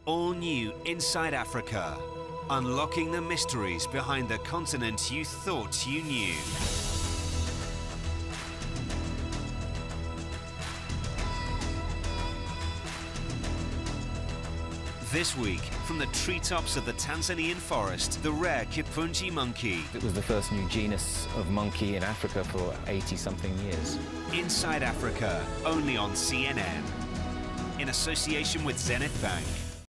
All new Inside Africa, unlocking the mysteries behind the continent you thought you knew. This week, from the treetops of the Tanzanian forest, the rare Kipunji monkey. It was the first new genus of monkey in Africa for 80-something years. Inside Africa, only on CNN. In association with Zenith Bank.